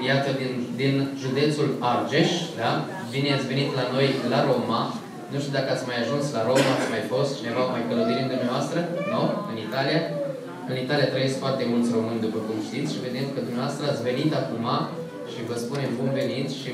iată, din județul Argeș, da? Bine ați venit la noi, la Roma. Nu știu dacă ați mai ajuns la Roma, ați mai fost, cineva mai călătorit dumneavoastră? Nu? În Italia? În Italia trăiesc foarte mulți români, după cum știți, și vedem că dumneavoastră ați venit acum și vă spunem bun venit și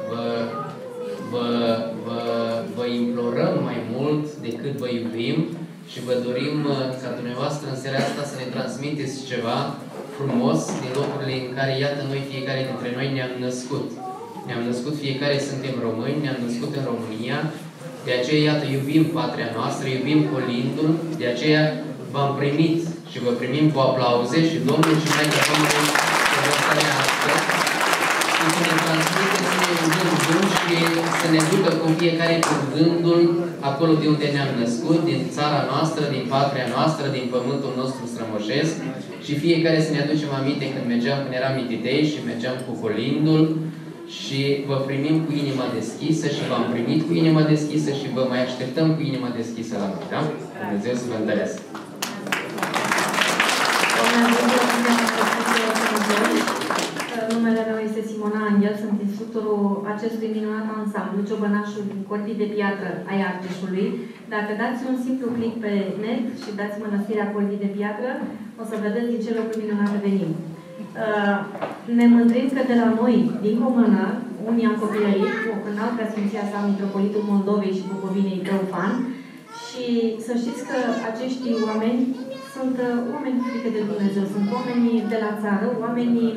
vă implorăm mai mult decât vă iubim și vă dorim ca dumneavoastră în seara asta să ne transmiteți ceva frumos din locurile în care, iată, noi, fiecare dintre noi ne-am născut. Ne-am născut, fiecare suntem români, ne-am născut în România, de aceea, iată, iubim patria noastră, iubim Colindul, de aceea v-am primit și vă primim cu aplauze și Domnul și Maica Domnului să vă stărească și să ne transmite, să ne gândul și să ne ducă cu fiecare cu gândul acolo de unde ne-am născut, din țara noastră, din patria noastră, din pământul nostru strămoșesc și fiecare să ne aducem aminte când mergeam, când eram mititei și mergeam cu Colindul și vă primim cu inima deschisă și v-am primit cu inima deschisă și vă mai așteptăm cu inima deschisă la noi, da? Dumnezeu să vă întărească! Numele meu este Simona Angel, sunt instructorul acestui minunat ansamblu, Ciobănașul din Corbii de Piatră ai Argeșului. Dacă dați un simplu click pe net și dați Mănăstirea Corbii de Piatră, o să vedeți din ce locuri minunate venim. Ne mândrim că de la noi, din Comână, unii am copilărit, în alt Preasfinția sa, Mitropolitul Moldovei și Bucovinei Teofan, și să știți că acești oameni sunt oameni frică de Dumnezeu, sunt oamenii de la țară, oamenii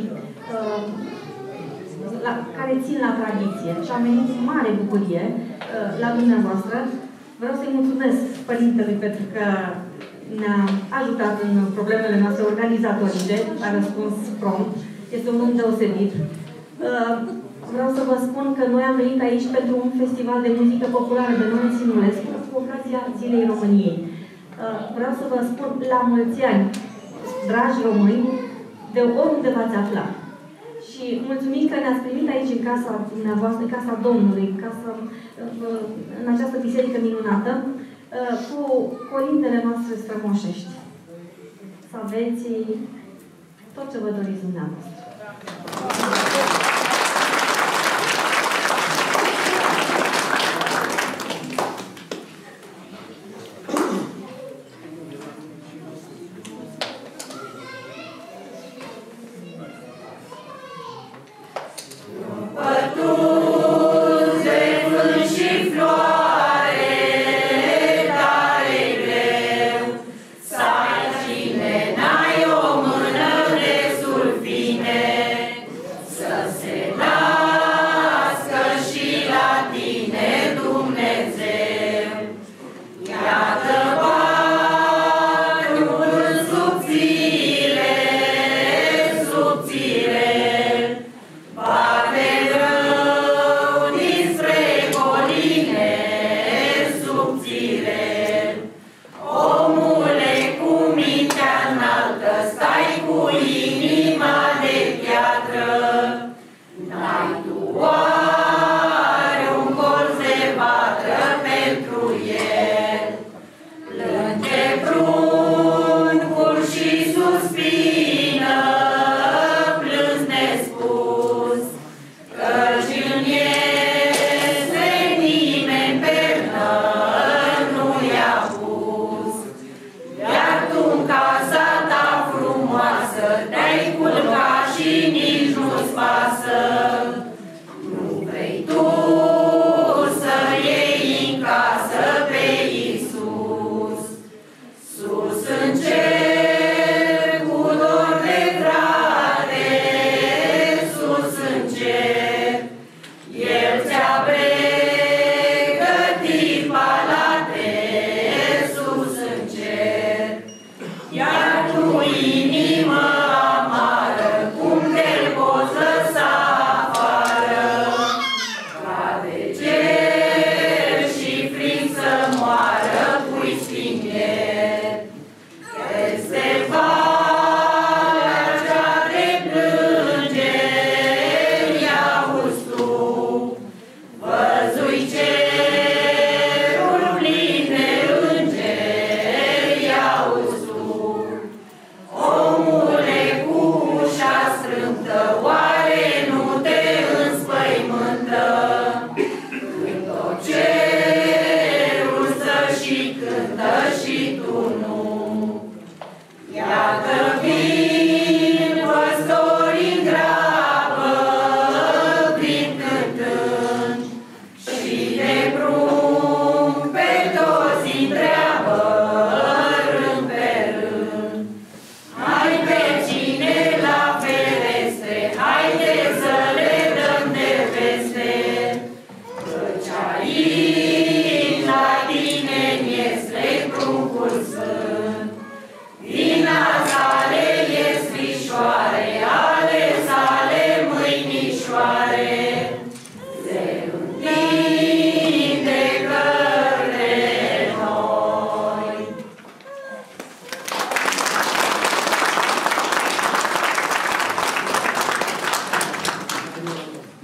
care țin la tradiție și am venit cu mare bucurie la dumneavoastră. Vreau să-i mulțumesc Părintelui pentru că ne-a ajutat în problemele noastre organizatorice, a răspuns prompt, este un om deosebit. Vreau să vă spun că noi am venit aici pentru un festival de muzică populară de nume Sinulescu, cu ocazia Zilei României. Vreau să vă spun la mulți ani, dragi români, de oriunde v-ați afla. Și mulțumim că ne-ați primit aici în casa dumneavoastră, în casa Domnului, în această biserică minunată, cu colindele noastre strămoșești. Să aveți tot ce vă doriți dumneavoastră.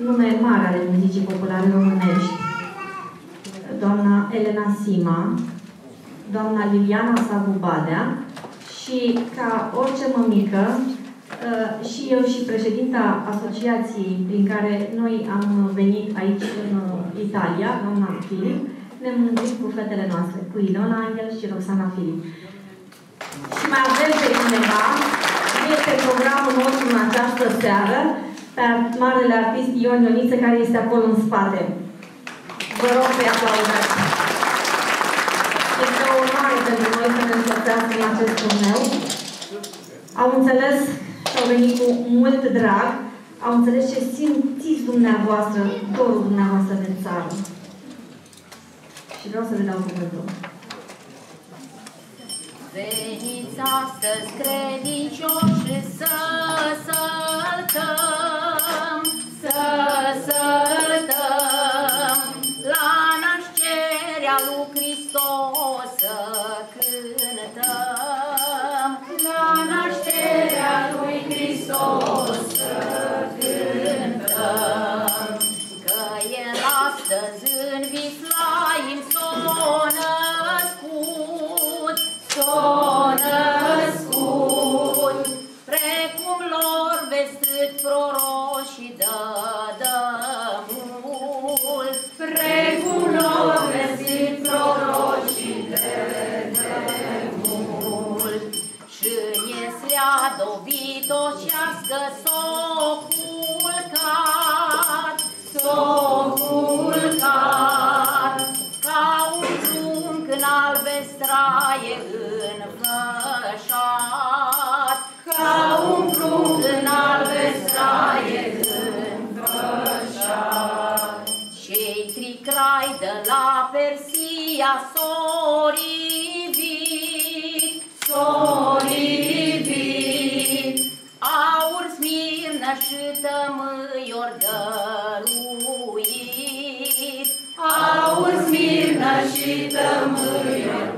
nume mare ale muzicii populare românești, doamna Elena Sima, doamna Liliana Savu Badea și, ca orice mămică, și eu și președinta asociației prin care noi am venit aici în Italia, doamna Filip, ne mândrim cu fetele noastre, cu Ilona Angel și Roxana Filip. Și mai avem pe cineva, este programul nostru în această seară, pe marele artist Ion Ioniță, care este acolo în spate. Vă rog să-i aplaudați. Este o onoare pentru noi să ne însoțească în acest turneu. Au înțeles și au venit cu mult drag, au înțeles ce simțiți dumneavoastră, dorul dumneavoastră de țară. Și vreau să le dau cuvântul. Veniți astăzi credincioși să săltăm, să săltăm, la nașterea lui Hristos să cântăm, la nașterea lui Hristos să cântăm, că El astăzi în Vislaim s-o născut, s-o născut, precum lor vestit proroși dădămul, precum lor vestit proroși dădămul, și Ieslea dovitocească s-o culcat, s-o culcat, ca un prunc în albestraie înfășat, ca un prunc în albestraie înfășat. Cei tricrai de la Persia s-o rivit, s-o rivit, aur, smirnă și tămâi ori dăruit, aur, smirnă și tămâi ori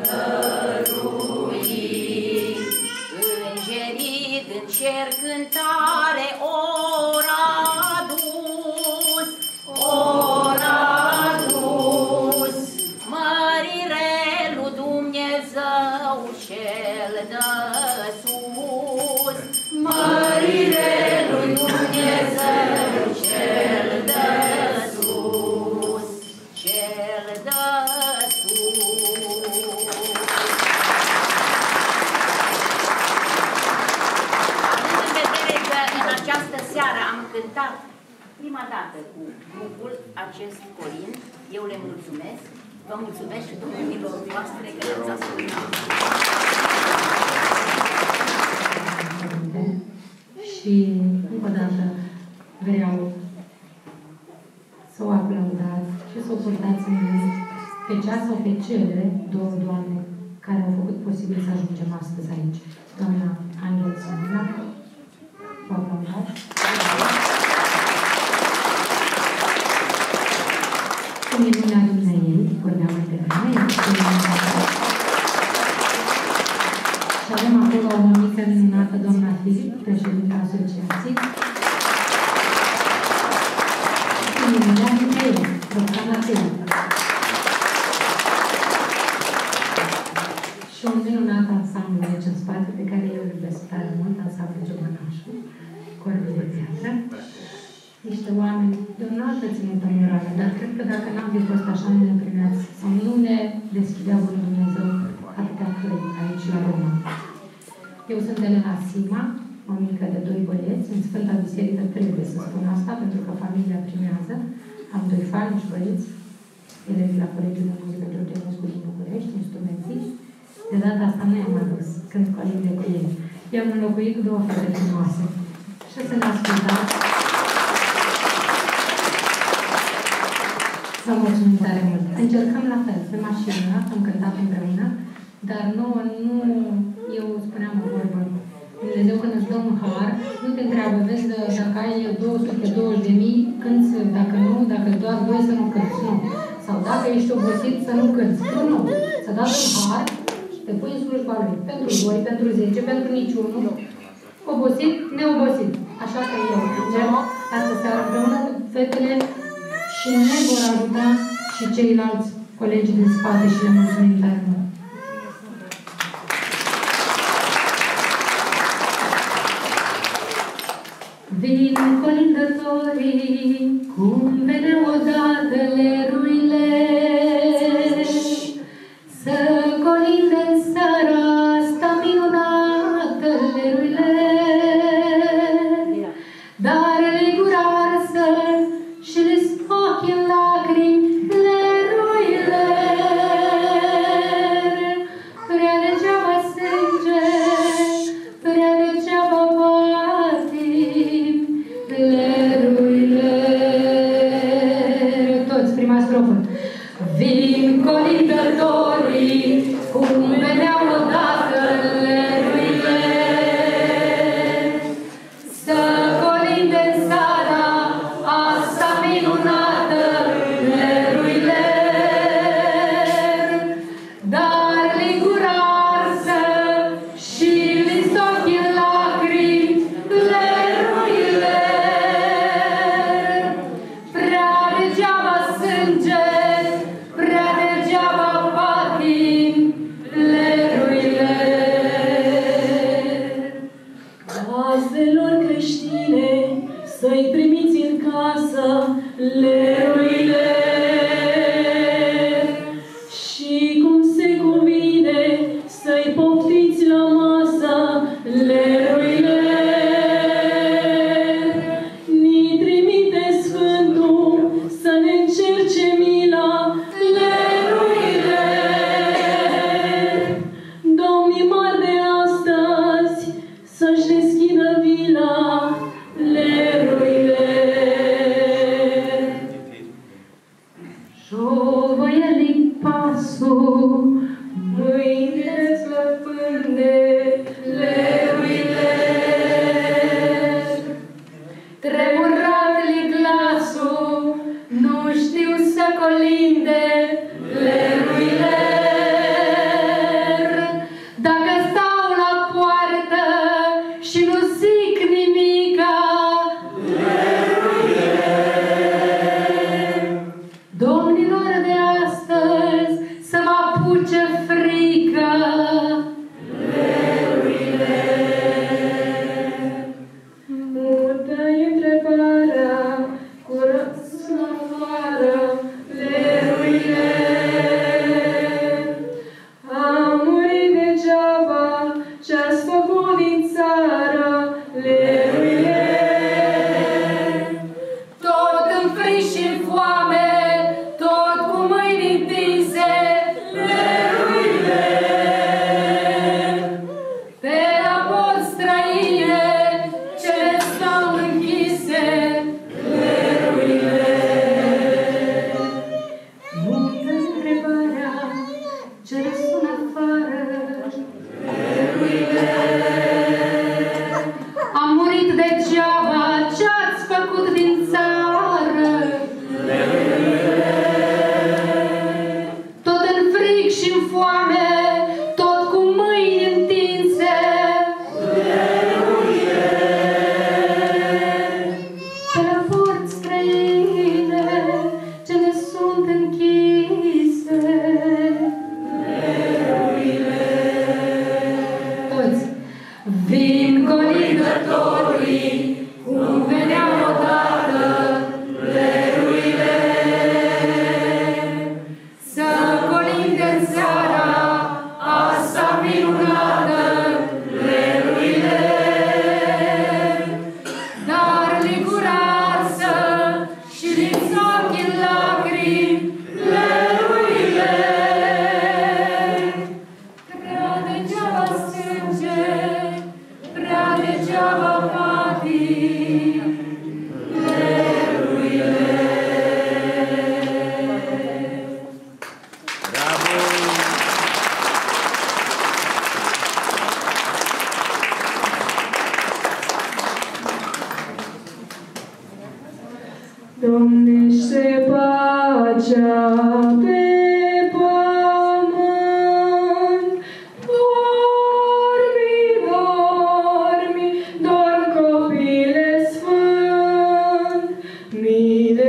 dăruit. Îngerii din cer cântare ori adus, ori adus, mărire lui Dumnezeu cel de sus, mărire lui Dumnezeu cel de sus, cel de sus. Având în vedere că în această seară am cântat prima dată cu grupul acest corind, eu le mulțumesc, vă mulțumesc și domnilor voastre că ne-ați ascultat. Și încă o dată vreau să o aplaudați și să o purtați în gând pe cea sau pe cele două doamne care au făcut posibil să ajungem astăzi aici. Doamna Angel Somila, vă aplaudați. Cu minunea dumneiei, vorbeam mai devreme, și avem acolo o mămică minunată, doamna Filip, președinta asociației. Și minunea dumneiei, Roxana Filip. Și un minunat ansamblu aici în spate, pe care eu îl iubesc tare mult, ansamblu Giovănașul, corpul de piatră. Niște oameni de o înaltă ținută morală, dar cred că dacă n-am fi fost așa neîmprimeați sau nu ne deschidea bunul Dumnezeu atâtea căi aici la Roma. Eu sunt Elena Sima, o mică de doi băieți, în Sfânta Biserică trebuie să spun asta, pentru că familia primează. Am doi fainiși băieți, elevi la Colegiul de Muzică Georgescu din București, instrumentiști. De data asta nu i-am adus când colinde cu ei. I-am înlocuit cu două fete frumoase. Și să ne ascultați. Vă mulțumim tare mult. Încercăm la fel, pe mașină, am cântat împreună, dar nouă nu, eu spuneam o vorbă, Dumnezeu când îți dă un har, nu te întreabă, vezi, dacă ai 220.000, cânți, dacă nu, dacă doar voi să nu cânți, nu. Sau dacă ești obosit, să nu cânți. Nu. Să dați un har, te pui în slujba lui. Pentru 2, pentru 10, pentru niciunul. Obosit, neobosit. Așa că eu încep astă seară împreună cu fetele și ne vor ajuta și ceilalți colegi din spate și le mulțumim tare mult. Vin colindătorii, cum veneau odată leruile, să colinde în seara asta minunată leruile, dar le gura arsă și le ochi în lacrimi leruile, prea degeaba sânge, prea degeaba patim leruile. Toți, prima strofă. Vin colindătorii, cum veneau odată leruile, să colinde în seara asta minunată leruile, dar li gura arsă și li ochi în lacrimi leruile, prea degeaba sânge, prea degeaba patim leruile. Caselor creștine, să-i primiți în casă leruile, și cum se cuvine să-i poftiți la masă leruile. Ni trimite Sfântul să ne încerce mila leruile. Domnii mari de astăzi să-și deschidă vila leruile. Șovăielic pasul, mâinile slăpânde leruile, tremurat-li glasul, nu știu să colinde leruile. Dacă stau la poartă și nu zic nimica leruile, domnilor de astăzi să vă apuce frică leruile. Mută-i întrebarea cu răspunsul afară leruile. Am murit degeaba ce-ați făcut din țară leruile. Tot în friș și în foame, tot cu mâini întinse leruile, pe la porți străine ce le stau închise leruile. Mută întrebarea ce răsună afară leruile. Am murit degeaba ce-ați făcut din țară leruile. Tot în frig și în foame, tot cu mâini întinse leruile, pe la porți străine ce ne sunt închise leruile. Toți. Vin colindătorii, cum veneau odată leruile, să colinde în seara asta minunată leruile, dar li gura arsă și li ochi în lacrimi leruile, prea degeaba sânge, prea degeaba patim leruile. Domnește pacea pe pământ, dormi, dormi, dorm copile sfânt, mii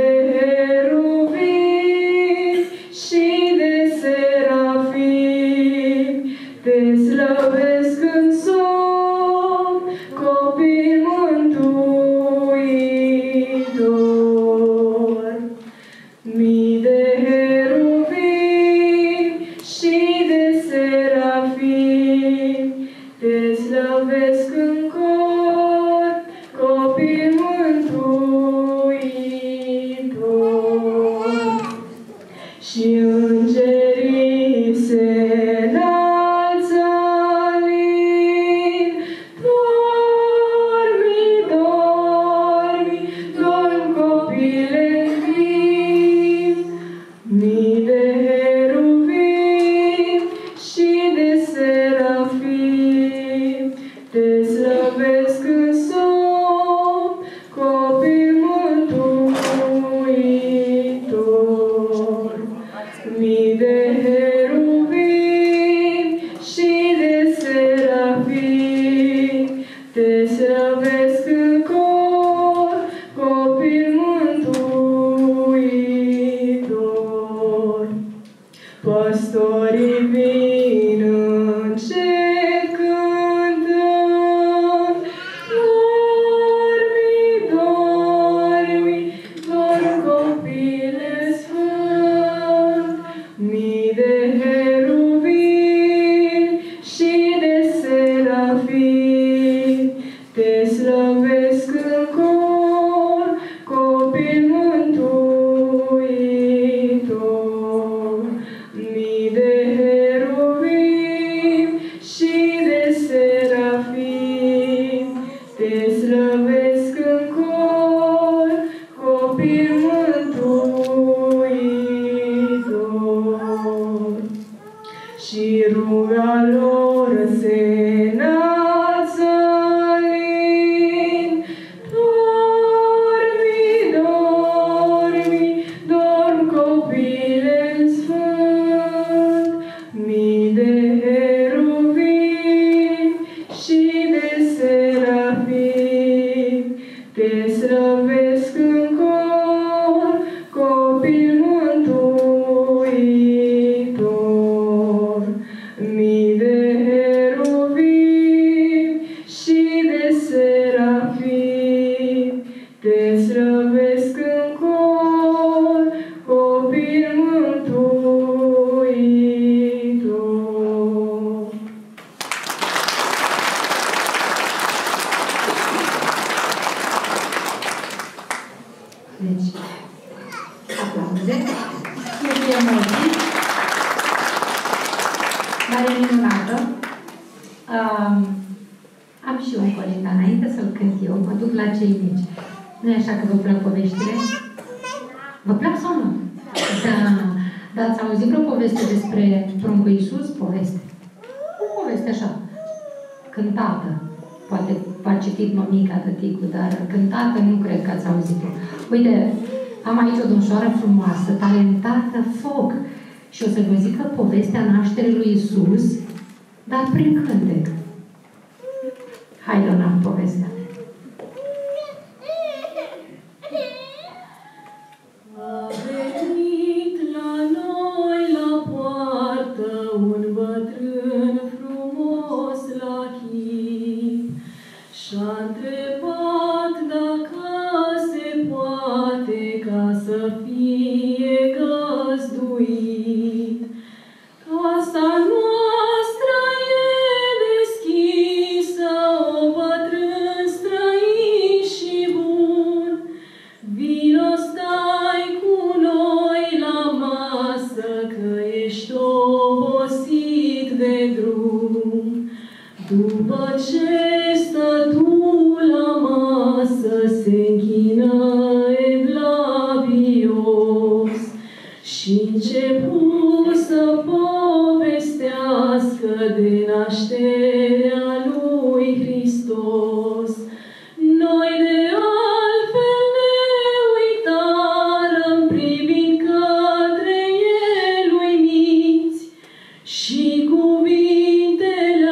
copil mântuitor. Și ruga lor se înalță lin. Dormi, dorm copile sfânt, mii de heruvimi și de serafimi te slăvesc în cor, copil mântuitor. Mii de heruvimi și de serafimi te slăvesc în cor, copil mântuitor. Deci, aplauze. Este emoții. Dar e minunată. Am și eu un coleg, dar înainte să-l cânt eu, mă duc la cei mici. Nu-i așa că vă plac poveștile? Vă plac sau nu? Da. Dar ați auzit vreo poveste despre pruncul Iisus? Poveste. O poveste așa, cântată. Poate v-a citit mămica, tăticul, dar cântată nu cred că ați auzit-o. Uite, am aici o domnișoară frumoasă, talentată, foc. Și o să vă zică povestea nașterii lui Iisus, dar prin cântec. Hai, Dona, povestea. A venit la noi la poartă un bătrân frumos la chip și-a întrebat dacă se poate ca să fie găzduit. Casa noastră e deschisă, o bătrân străin și bun. Vino, stai cu noi la masă, că ești obosit de drum. După ce stătu la masă, se închină evlavios și începu să povestească de nașterea lui Hristos. Noi de altfel ne uitarăm privind către el uimiți și cuvintele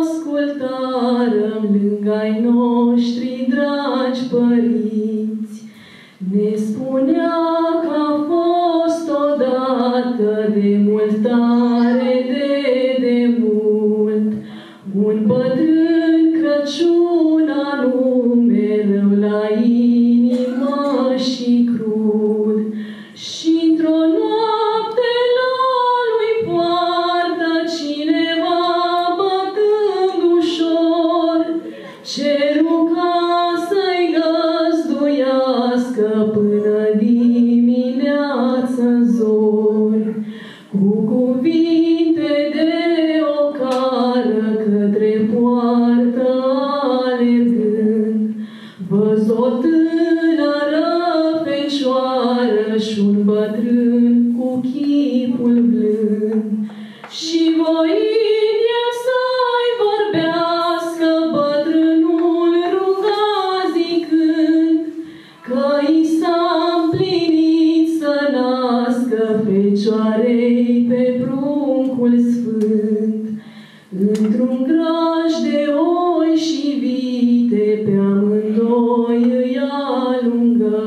ascultarăm lângă-ai noștri dragi părinți. Ne spunea că a fost odată de mult tare de mult un bătrân Crăciun anume rău la inimă și crud. Și într-o noapte la lui poartă cineva bătând ușor, ceru ca să-i găzduiască până dimineață-n zori, cu cuvinte de ocară către poartă alergând. Văz o tânără fecioară și-un bătrân cu chipul blând, și voind el să-i vorbească, bătrânul ruga zicând că i s-a împlinit să nască Fecioarei pe pruncul sfânt. Într-un graj de oi și vite pe amândoi îi alungă,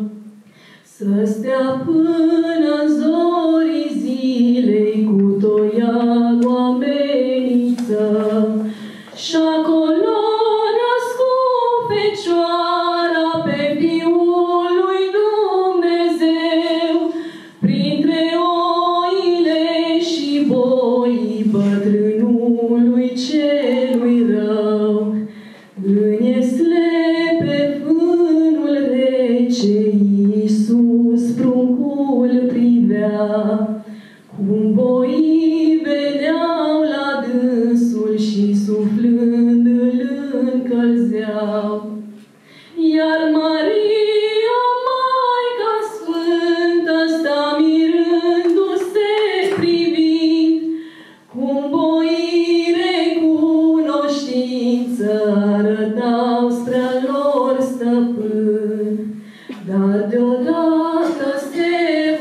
să stea până în zorii zilei cu toiagul ameniță. Și acolo născu Fecioara pe Fiul lui Dumnezeu, printre oile și boii bătrânului celui rău. În esle pe vânul rece, Iisus, pruncul Dar deodată se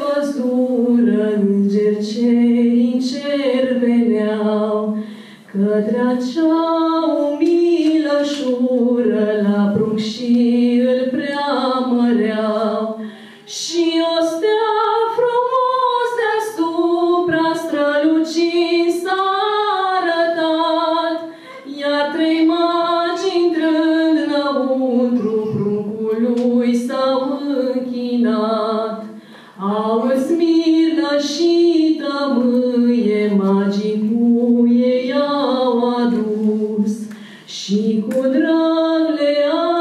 văzură îngeri cei în cer veneau, către acea umilă șură la prunc și îl preamăreau. Și o stea frumos deasupra strălucind s-a arătat, iar trei magi intrând înăuntru pruncului s-au închinat. Auzi, Smirnă și tămâie, magii cu ei au adus și cu drag le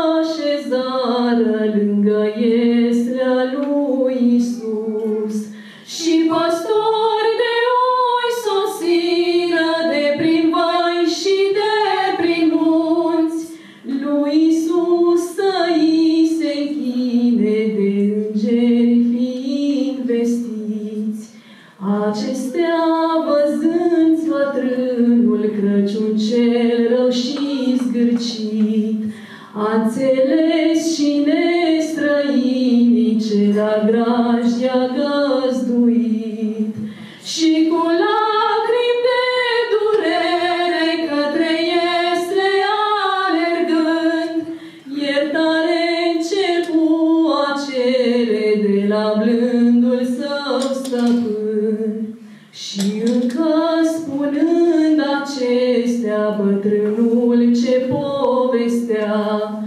așezară lângă ieslea lui Iisus. Și păstori de oi sosiră de prin văi și de prin munți, lui Iisus să-i se închine de îngeri fiind vestiți. Acestea văzând bătrânul Crăciun cel rău și zgârcit, a înțeles și nestrăinii ce la grajdia găzduit. Și cu lacrimi de durere către iesle alergând, iertare începu a cere de la blândul său stăpân. Și încă spunând acestea, bătrânul ce povestea,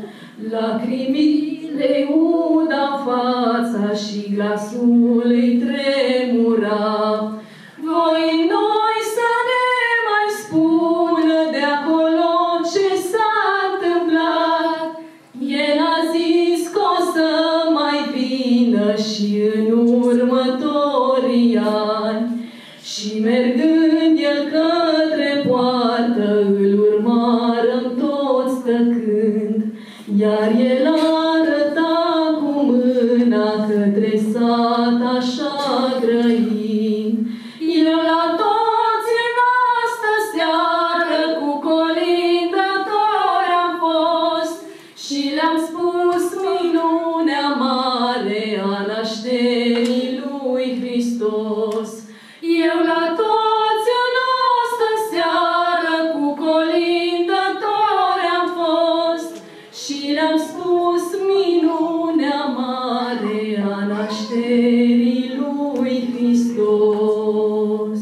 lacrimile uda fața și glasul îi tremura. Voi noi să ne mai spună de acolo ce s-a întâmplat. El a zis că o să mai vină și în următorii ani. Și mergând el către poartă, îl urmară toți tăcând, iar el arăta cu mâna către sat așa grăind. Eu la toți în astă seară cu colindători am fost și le-am spus minunea mare a nașterii lui Hristos. Eu la toți în astă seară cu colindători am fost și le-am spus minunea mare a nașterii lui Hristos.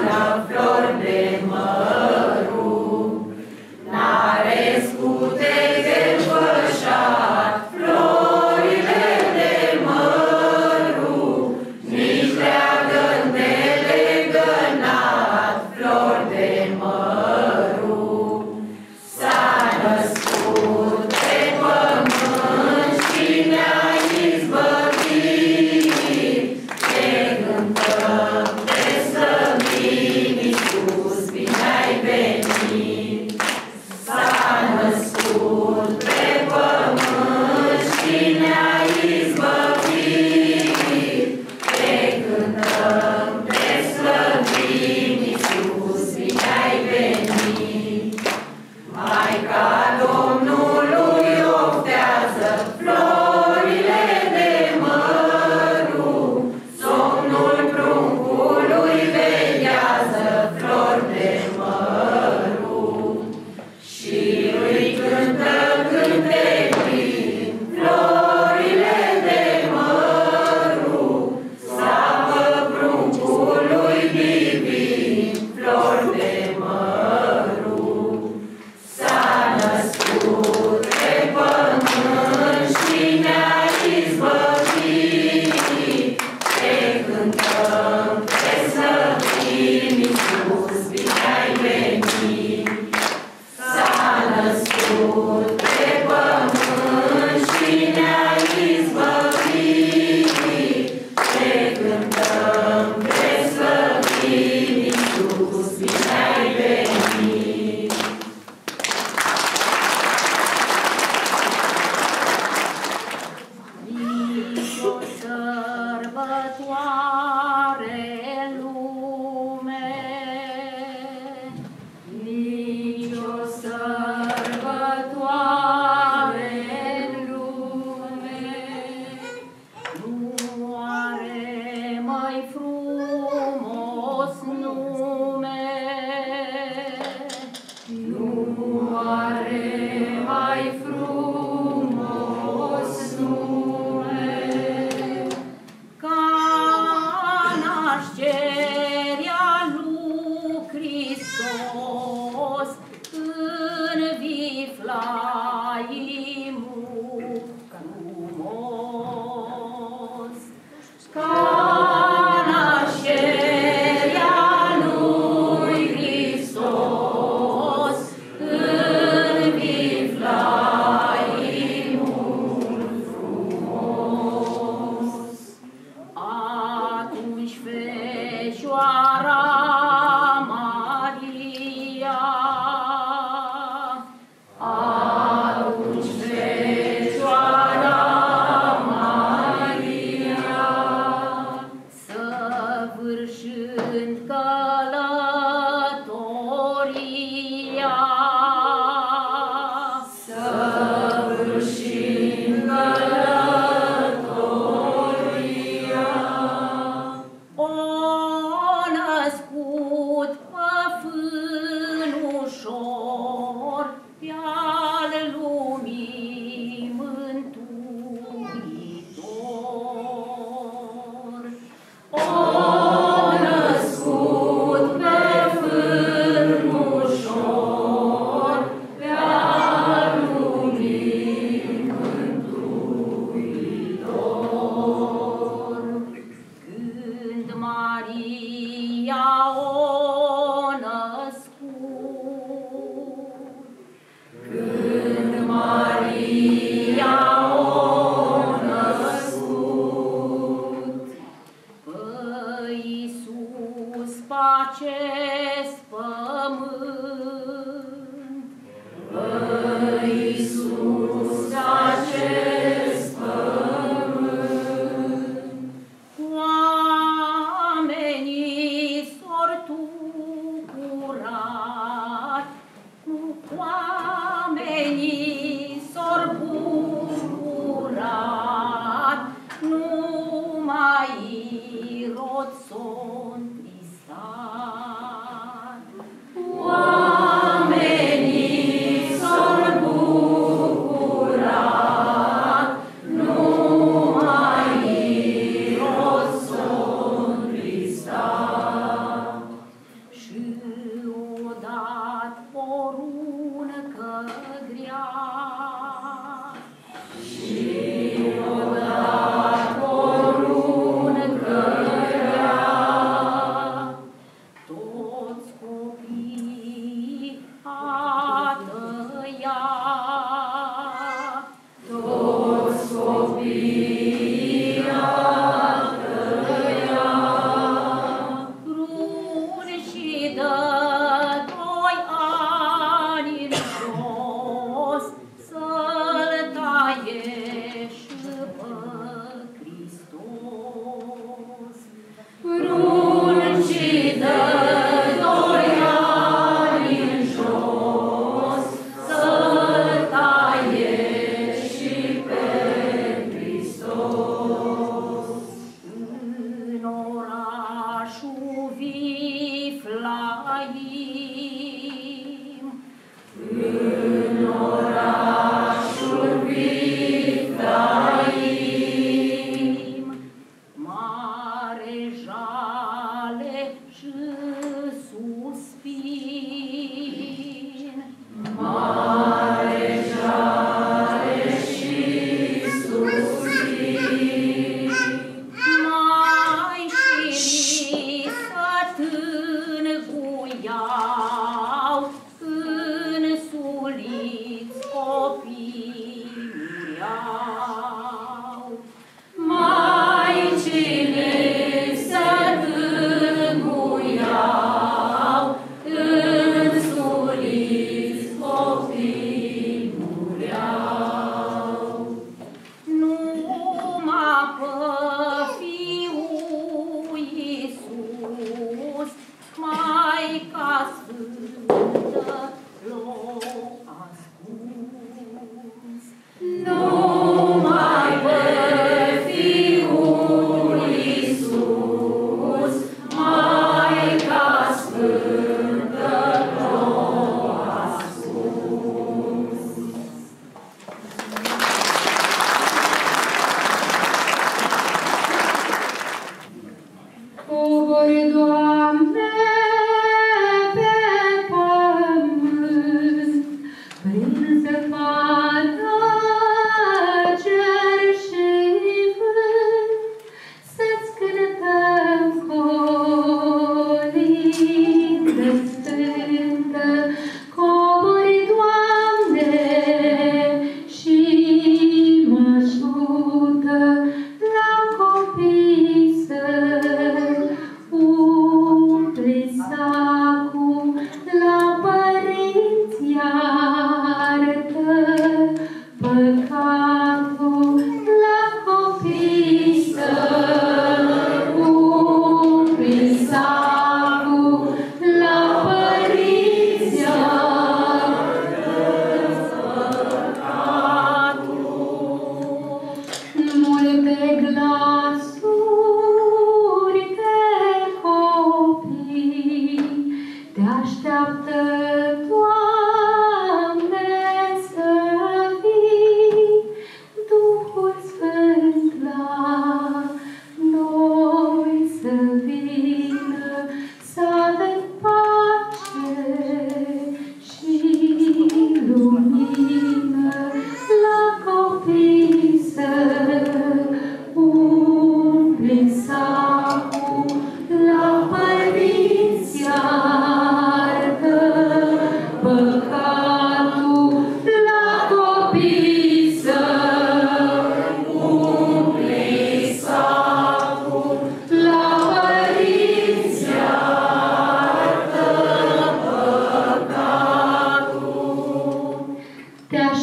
N-are scute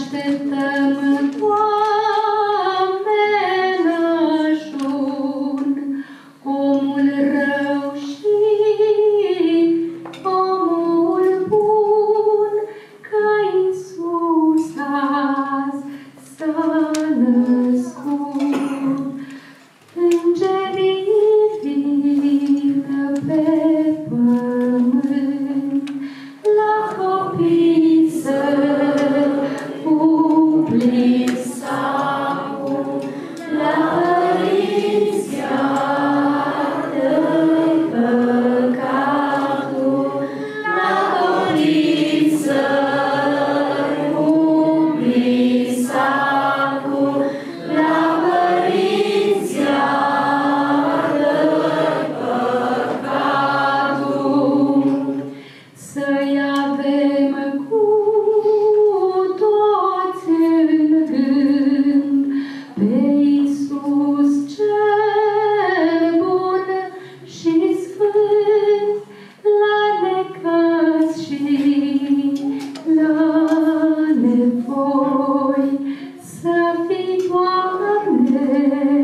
așteptăm, Doamne, n-ajung, omul rău și omul bun, ca Iisus azi s-a născut. Îngerii vină pe pământ, la copii să-l umpli sacul, la părinți iartă-i păcatul, la copii să-l umpli sacul, la părinți iartă-i păcatul. Să-i avem cu toți în gând pe Iisus cel bun și sfânt, la necaz și la nevoi. Să fii, Doamne,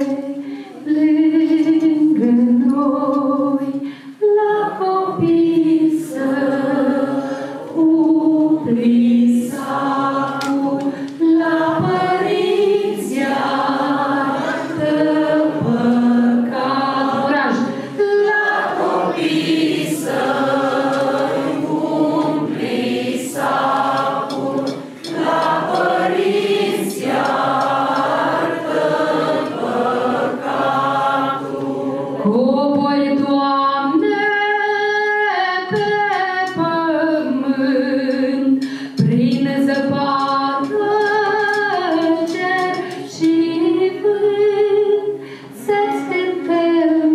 lângă noi, la copii să umpli sacul, la părinți iartă păcat. Curaj! La copii să umpli sacul, la părinți iartă păcatul. Cobori, Doamne, pe pământ, prin zăpadă, cer și vânt, să-ți cântăm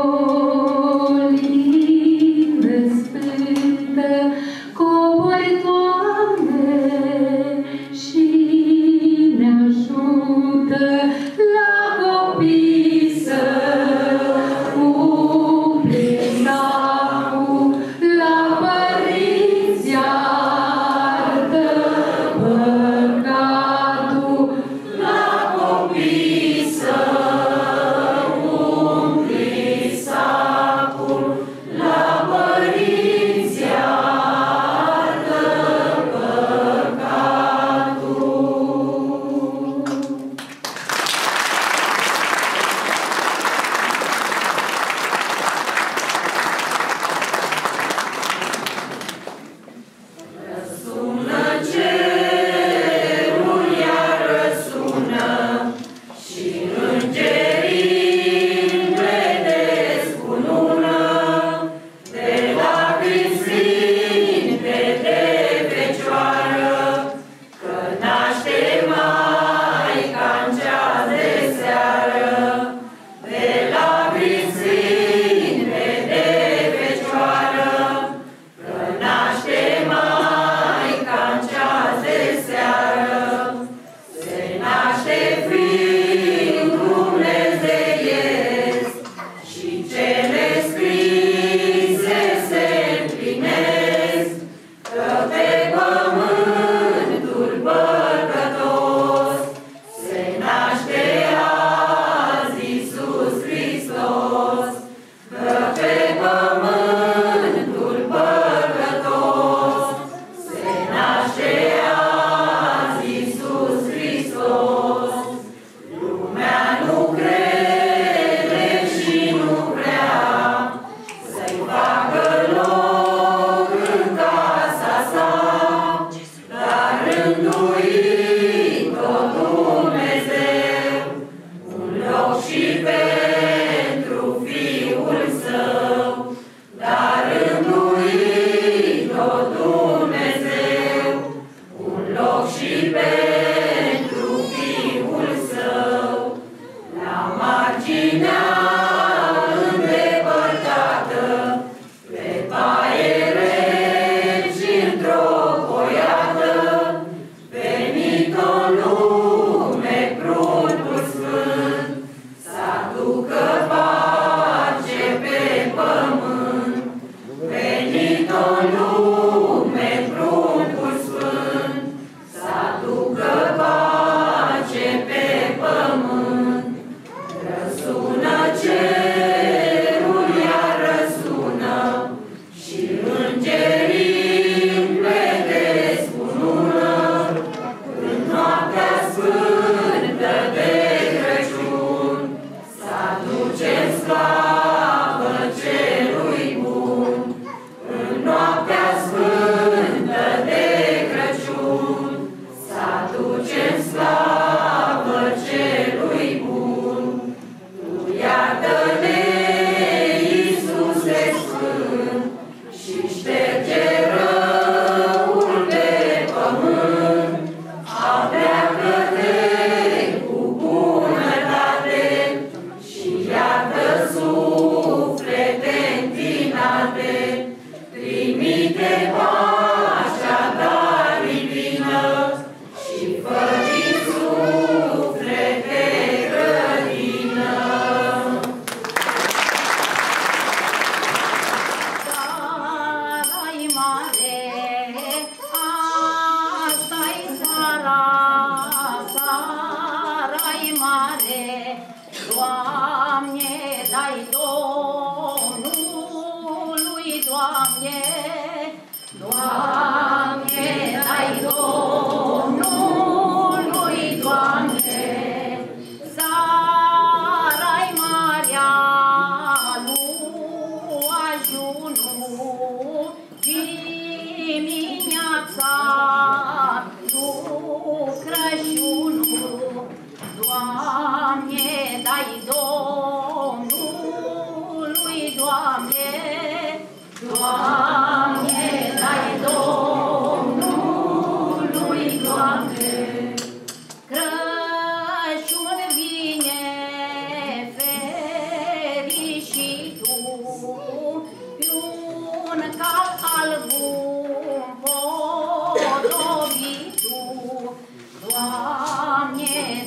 colină sfântă. Cobori, Doamne, și ne ajută, la copii să umpli sacul, la părinți iartă păcatul, la copii să umpli sacul, la părinți iartă păcatul.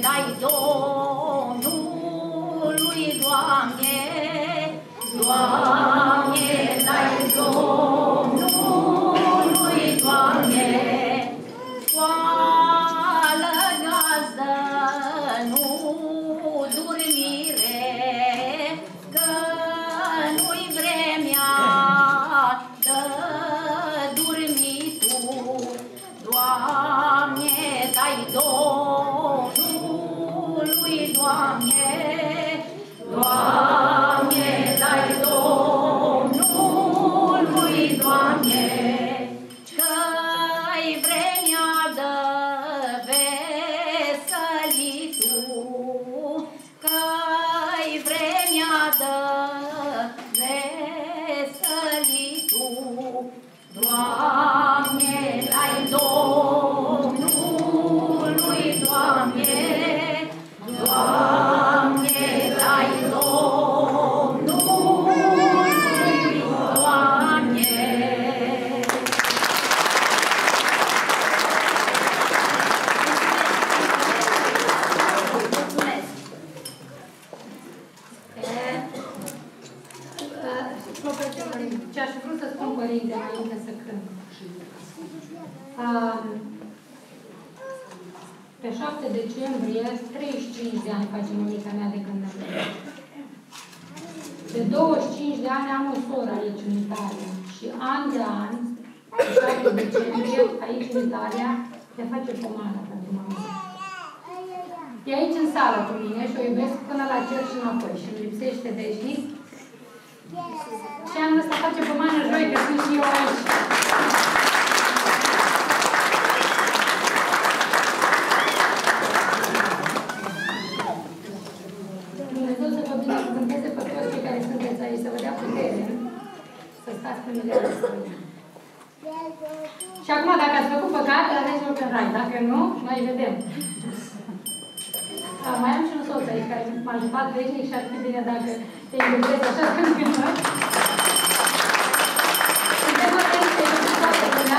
dai Domnului, Doamne, Doamne, dai Domnului, Doamne, scoală gazdă, nu dormire, că nu-i vremea de dormitul. Doamne, dai Domnului, Doamne, Doamne, dai Domnului, Doamne, că-i vremea de veselitul, că-i vremea de veselitul. Doamne, dai Domnului, Doamne, Doamne, dai Domnului, Doamne. Mulțumesc! Ce aș vrea să spun, părinte, înainte să cânt. Pe 7 decembrie, 35 de ani face mămica mea de când am venit. De 25 de ani am o soră aici în Italia și an de an, pe 7 decembrie, aici în Italia, le face pomană pentru mămica. E aici în sală cu mine și o iubesc până la cer și înapoi și îmi lipsește veșnic. Și anul ăsta face pomană joi, că sunt și eu aici. Dumnezeu să vă binecuvânteze pe toți cei care sunteți aici, să vă dea putere, să stați pe miliarde să vă dea. Și acum, dacă ați făcut păcat, mergem pe rai. Dacă nu, noi vedem. Mai am și un soț aici care m-a ajutat veșnic și ar fi bine dacă te iubesc așa când cântăm. Suntem atenți, te iubesc toată lumea.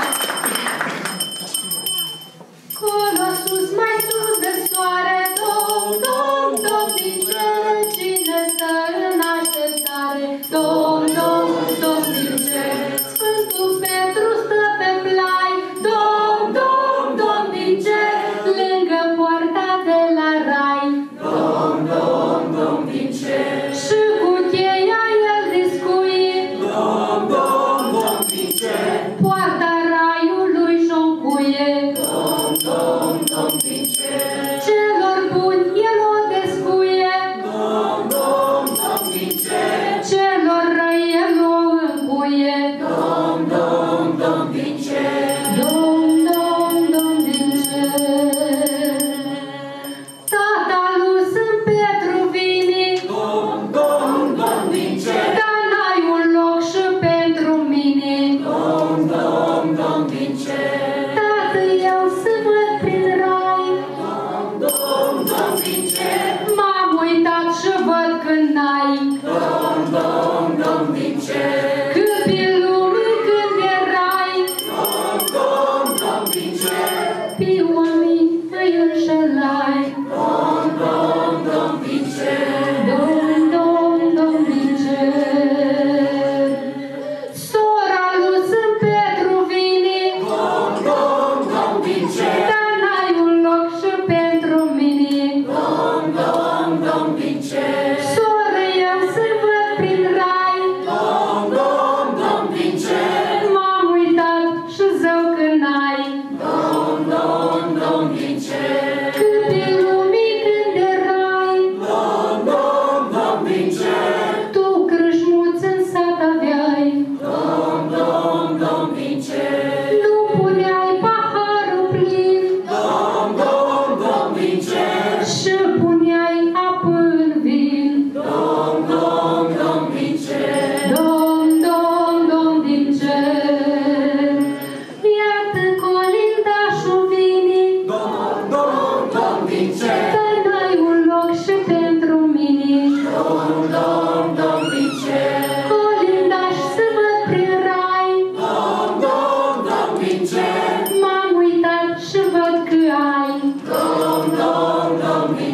Colo sus, mai sus de soare, Dom, Dom, Dom, din cer, cine stă în așteptare? Dom, Dom, Dom, din cer, Sfântul Petru stă pe plai. Dom, Dom, Dom, din cer, lângă poarta de la rai. Dom, Dom, Dom, din cer, și cu cheia el discuie. Dom, Dom, Dom, din cer, poarta raiului șoncuie. Dom, Dom, Dom, din cer, celor buni el o descuie. Dom, Dom, Dom, din cer, celor răi el o încuie. Dom, Dom, Dom, din cer, Dom, Dom, Dom, din cer. Tata lui Sfânt Petru vine. Dom, Dom, Dom, din cer, dar n-ai un loc și pentru mine. Dom, Dom, Dom, din cer, Tată, eu să văd prin rai. Dom, Dom, Dom, din cer, m-am uitat și văd când n-ai. Dom, Dom, Dom, din cer, cât pe lume când erai. Dom, Dom, Dom, din cer, pe oameni îi înșelai. Dom, Dom, Dom, din cer, Dom, Dom, Dom, din cer. Sora lui Sfânt Petru vine. Dom, Dom, Dom, din cer, dar n-ai un loc și pentru mine. Dom, Dom, Dom, din cer, soră, eu să-l văd prin rai. Dom, Dom, Dom, din cer, m-am uitat și zău că n-ai. Dom, Dom, Dom, din cer, cât de lumii când erai. Dom, Dom, Dom, din cer, tu crâșmuț în sat aveai. Dom, Dom, Dom, din cer, nu puneai paharul plin. Dom, Dom, Dom, din cer, și puneai apă în vin. Dom, Dom, Dom, din cer, Dom, Dom, Dom, din cer. Iată colindașul vine. Dom, Dom, Dom, din cer, dar n-ai un loc și pentru mine. Dom, Dom, Dom, din cer, colindaș să văd prin rai. Dom, Dom, Dom, din cer, m-am uitat și văd că ai. Dom, Dom, Dom, din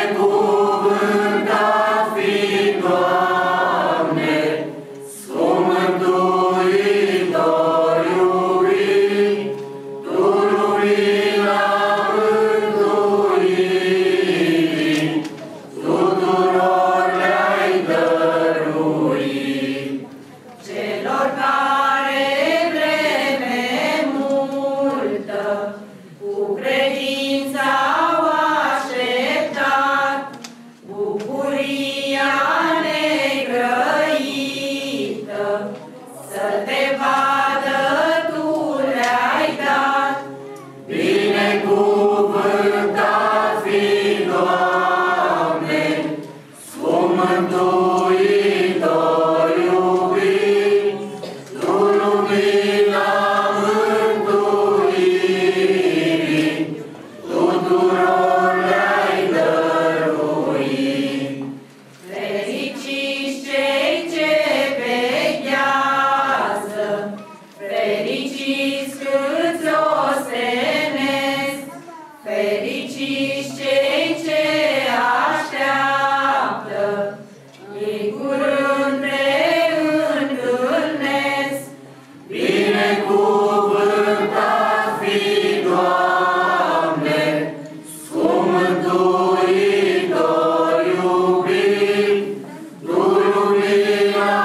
Binecuvântat fi, Doamne, scump mântuitor iubit, Tu lumina mântuirii, tuturor le-ai dăruit. Celor care vreme multă cu credință au așteptat bucuria negrăită, să te vadă Tu le-ai dat. Binecuvântat fi, Doamne, scump mântuitor iubit, Tu lumina mântuirii, tuturor le-ai dăruit. Fericiți cei ce veghează, fericiți câți ostenesc, fericiți cei ce așteaptă, ei curând te întâlnesc. Binecuvântat fi, Doamne, scump mântuitor iubit, Tu lumina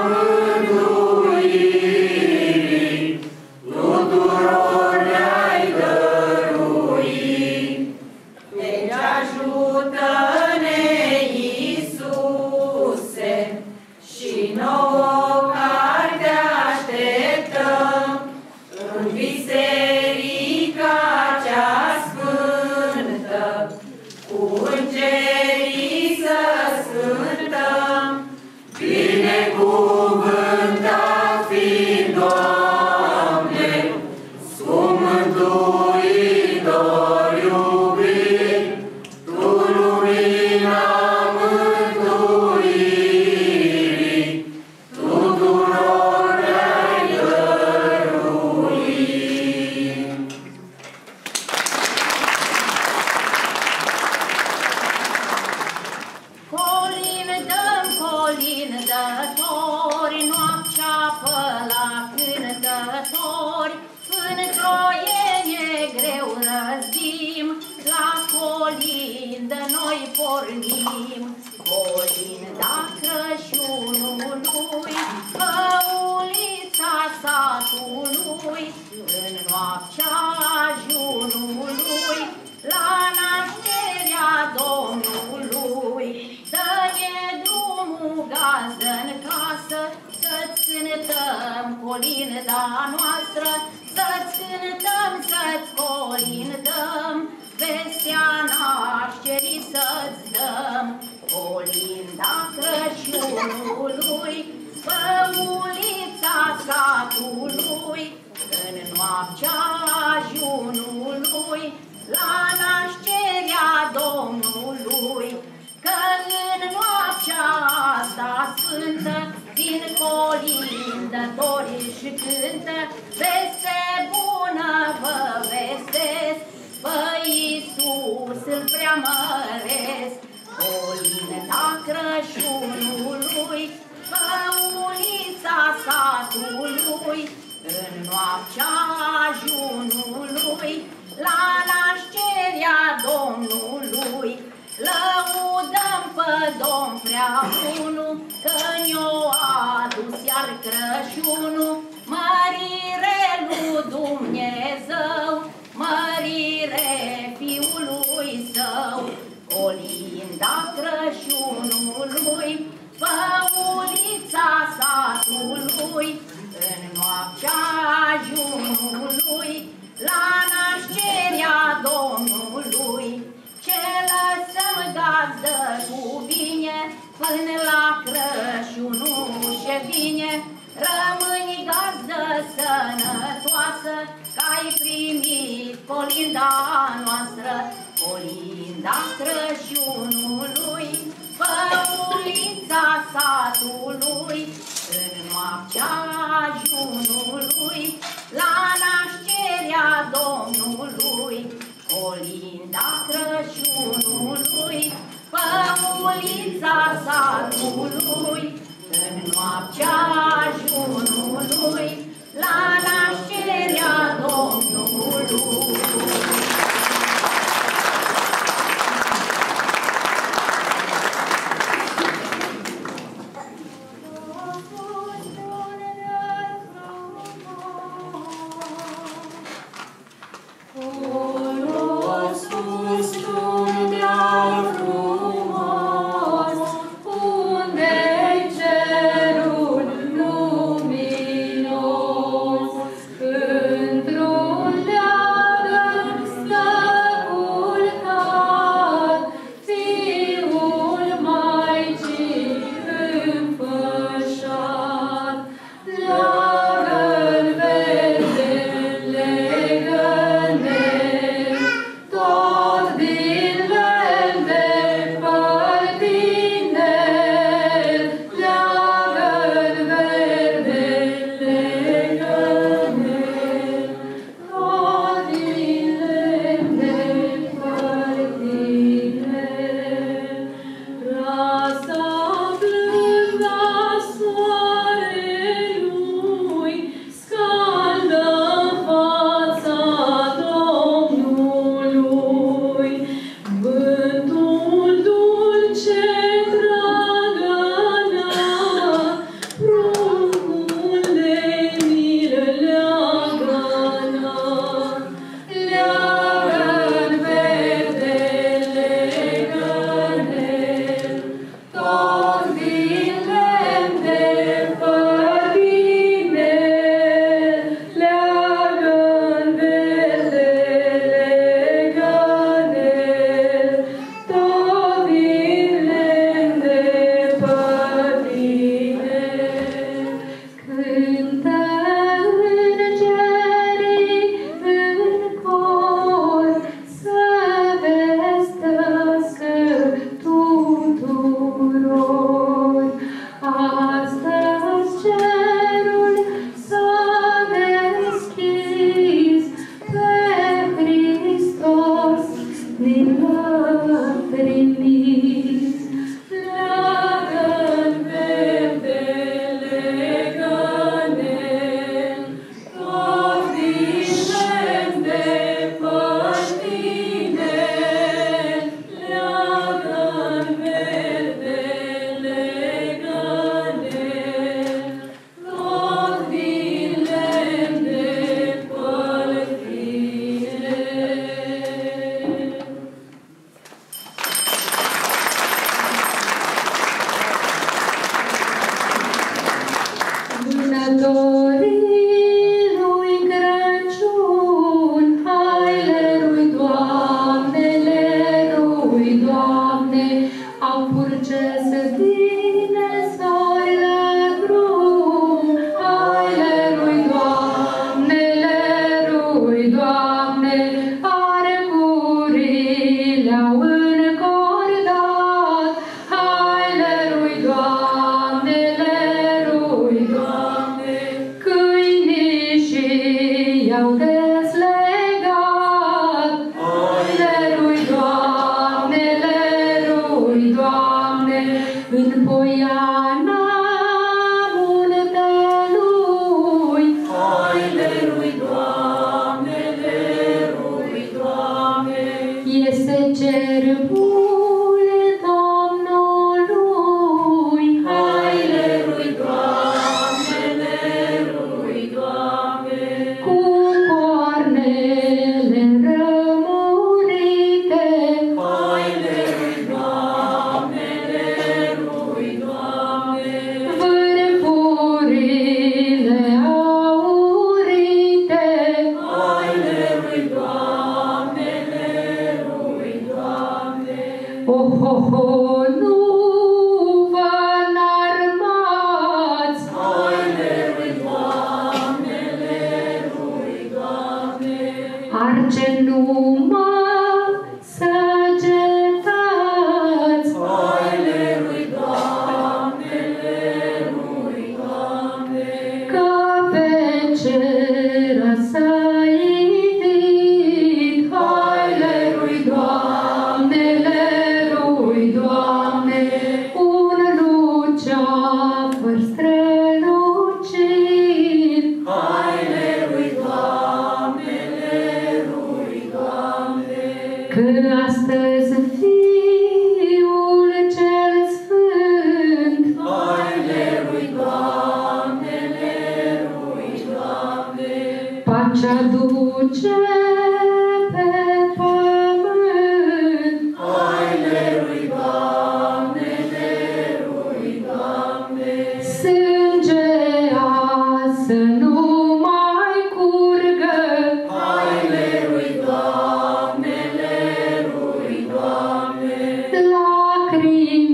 mântuirii, tuturor le-ai dăruit. Deci ajută-ne, Iisuse, și nouă care te așteptăm în biserica cea sfântă, cu îngerii să cântăm. Binecuvântat fi, Doamne, scump mântuitor iubit, Tu lumina mântuirii, tuturor le-ai dăruit. Colin dători, noaptea pe la cântători, în Troienie greu răzbim, la colindă noi pornim. Colinda Crăciunului, pe ulița satului, în noaptea ajunului, la nașterea Domnului. Dă-ne drumul gazdă în casă, să-ți cântăm colinda noastră, să-ți cântăm, să-ți colindăm, vestea nașterii să-ți dăm. Colinda Crăciunului, pe ulița satului, în noaptea ajunului, la nașterea Domnului. Că în noaptea asta sfântă, din colindători și cântă, veste bună vă vestesc, pe Iisus îl preamăresc. Colinda Crăciunului, pe ulița satului, în noaptea ajunului, la nașterea Domnului. Lăudăm pe Domn prea bunul, că ne-o adus iar Crăciunul. Mărire lui Dumnezeu, mărire Fiului Său. Colinda Crăciunului, pe ulița satului, în noaptea ajunului, la nașterea Domnului. Ce lăsăm gazdă cu bine, până la Crăciunul ce vine. Rămâni gazdă sănătoasă, că-ai primit colinda noastră. Colinda Crăciunului, pe ulița satului, în noaptea ajunului, la nașterea Domnului. Colinda Crăciunului, stolița satului, în noaptea ajunului, la nașterea Domnului. Doamne,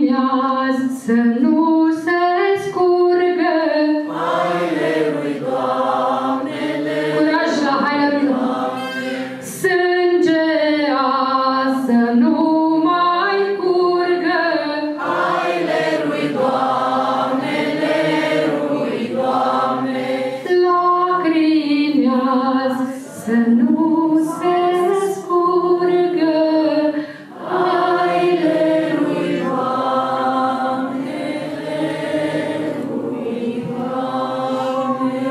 miaz să nu se scurgă. Haile lui Doamnele, Curaj la haile lui Doamne. Sângea să nu mai curgă. haile lui Doamnele, lui Doamne. Lacrimi azi să nu se scurgă. Haile lui Doamnele, lui Doamne.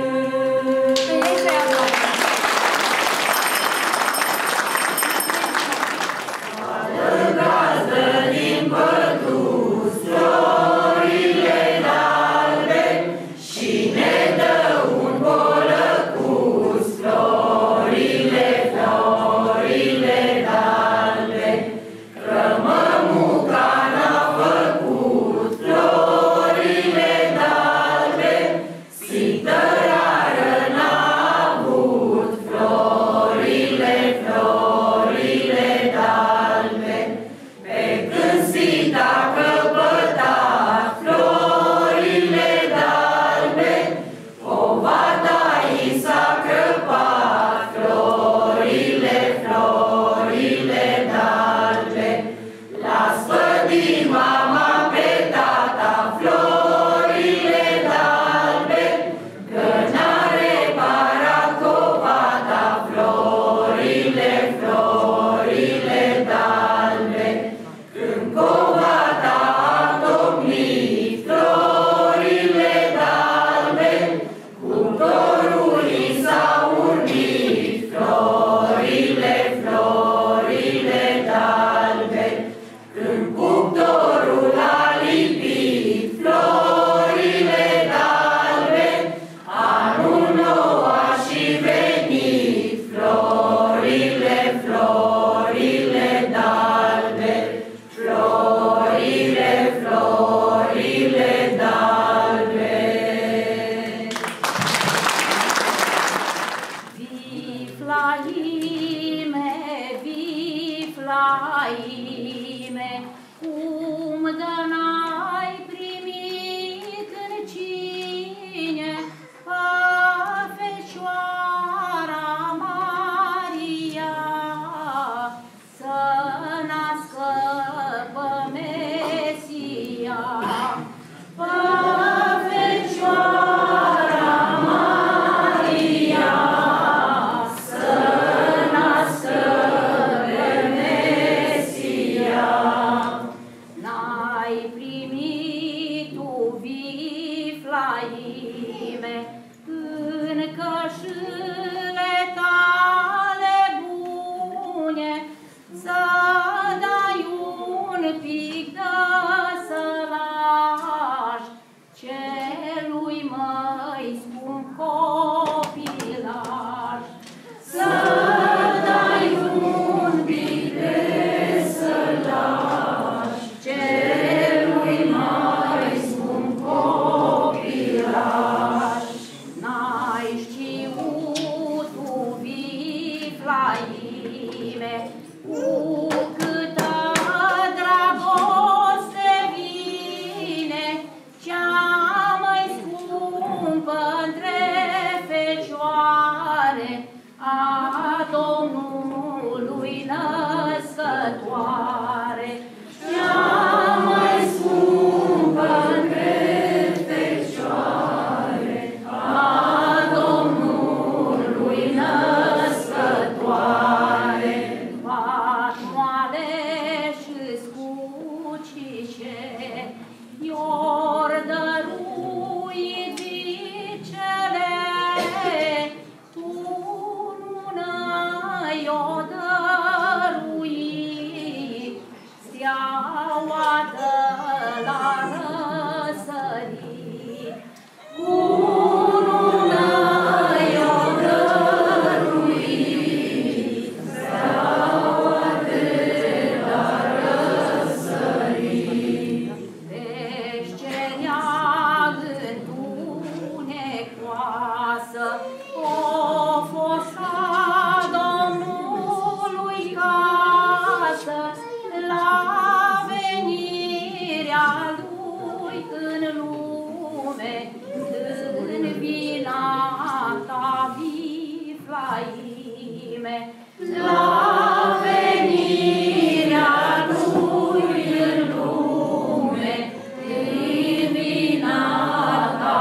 Gazdă din păduț, florile d'albe, și ne dă un bolăcuț, florile, florile d'albe. Rămămuca n-a făcut, florile d'albe, sitărară n-a avut, florile, florile d'albe. Pe când sita căpătat, florile d'albe, povata i s-a crăpat, florile, florile d'albe. L-a sfădit mama pe tata, florile d'albe, că n-a reparat copata, florile, florile d'albe. Când covata a tocmit, florile d'albe, cuptorul i s-a urnit, florile, florile d'albe. Când cuptorul a lipit, florile d'albe, anul nou a și venit, florile, florile d'albe, florile, florile d'albe. Viflaime, viflaime, cum de n-ai primit în cine a Fecioara Maria să nască pe Mesia, pe Fecioara Maria să nască pe Mesia. N-ai primit tu viflaime în cășile tale bune, să dai un pic de sălaș celui mai scump copilaș. Să dai un pic de sălaș celui mai scump copilaș. N-ai știut tu viflaime cu câtă dragoste lume, în vina ta viflaime, la venirea lui în lume, în vina ta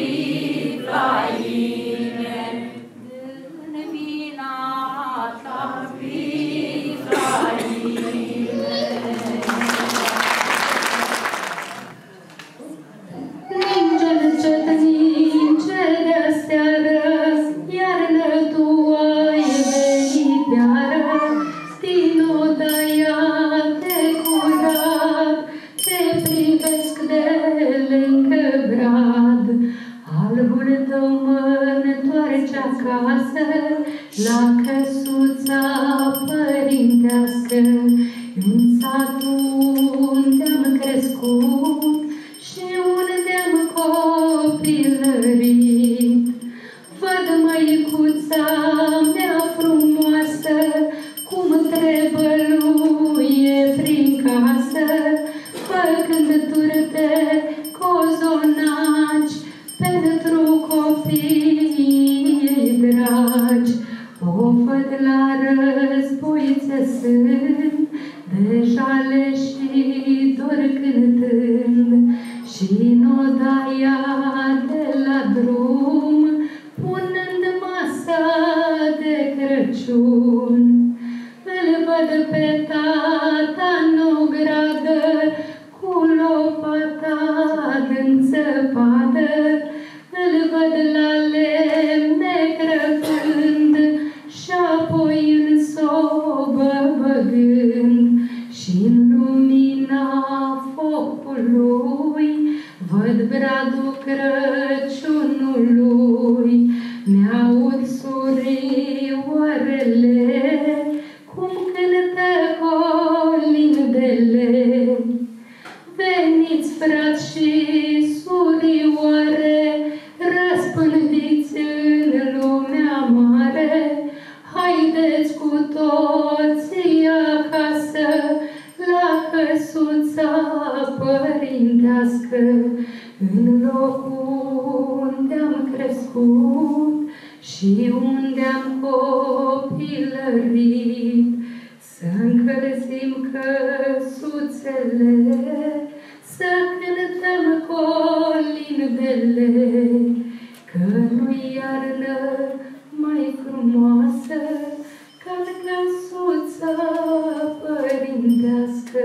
viflaime, în vina ta viflaime. Ninge de seară, iarnă tu ai venit iară, din odaia te curat, te privesc de lângă brad. Albul tău mă întoarce acasă, la căsuța părintească, în satul unde-am crescut și unde-am copilărit. Văd măicuța mea frumoasă, cum trebăluie prin casă, făcând turte cozonaci pentru copiii dragi. O văd la război țesând, de jale și dor cântând, și-n odaia de la drum, punând masa de Crăciun. Îl văd pe tata în ogradă, cu lopata dând zăpadă, îl văd la lemne crăpând, și-apoi în sobă băgând, și-n lumina focului văd bradul Crăciunului. Mi-aud surioarele cum cântă colindele. Veniți, frați și surioare, răspândiți în lumea mare, haideți cu toții acasă, la căsuța părintească, în locul unde-am crescut și unde-am copilărit. Să încălzim căsuțele, să cântăm colindele, că nu-i iarnă mai frumoasă ca-n căsuța părintească.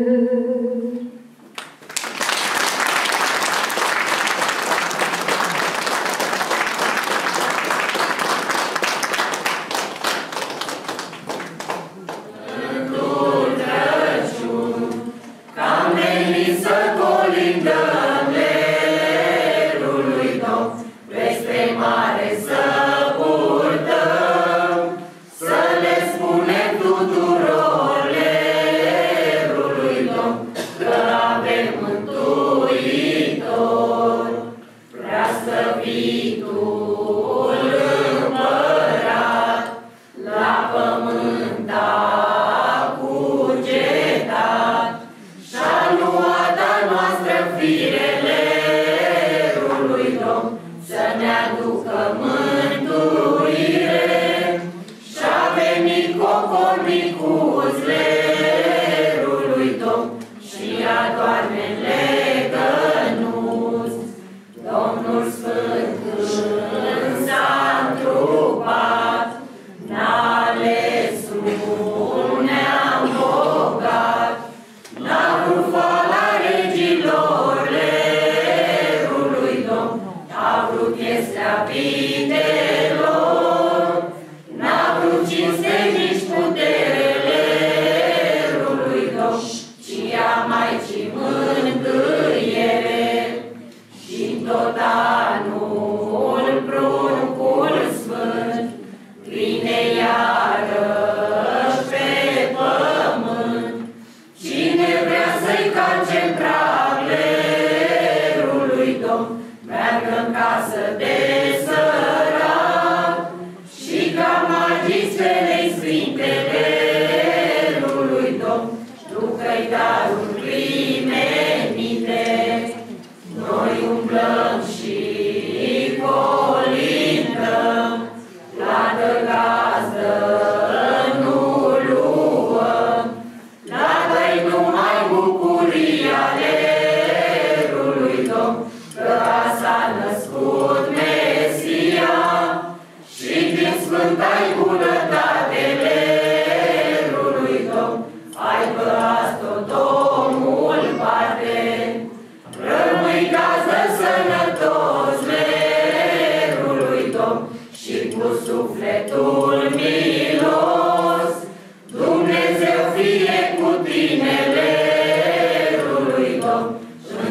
Meargă în casă de să